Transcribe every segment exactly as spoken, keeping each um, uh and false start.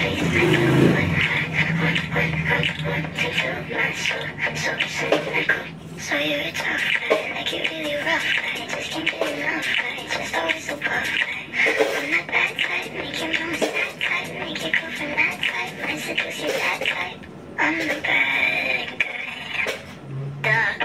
So you're a tough guy, like you're really rough guy. Just can't get enough guy, just always so buff guy. I'm that bad type, make your mom sad type, make you go from that type, might seduce you that type. I'm the bad guy. Duh.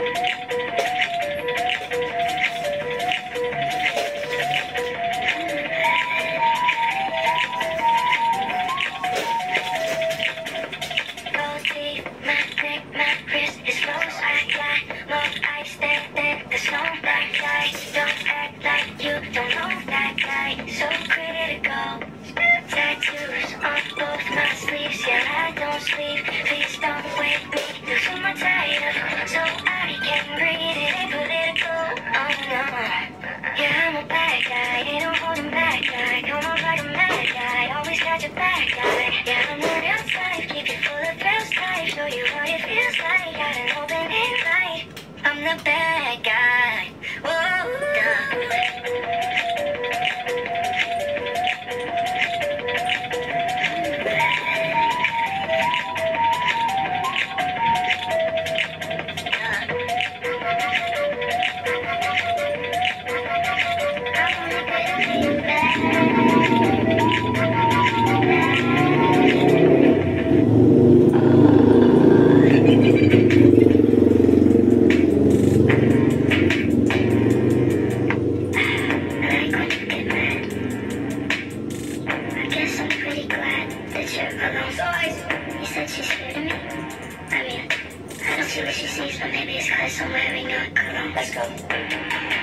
So critical. Tattoos on both my sleeves. Yeah, I don't sleep. Please don't wake me. Losing my title. So I can breathe. It ain't political. Oh no. Yeah, I'm a bad guy. Ain't no holding back guy. Come on like a mad guy. Always got your back guy. Yeah, I'm the real type. Keep you full of thrills type. Show you what it feels like. Got an open invite. I'm the bad guy. Whoa, duh. You said she's scared of me? I mean, I don't see what she sees, but maybe it's because I'm wearing your cologne. Let's go.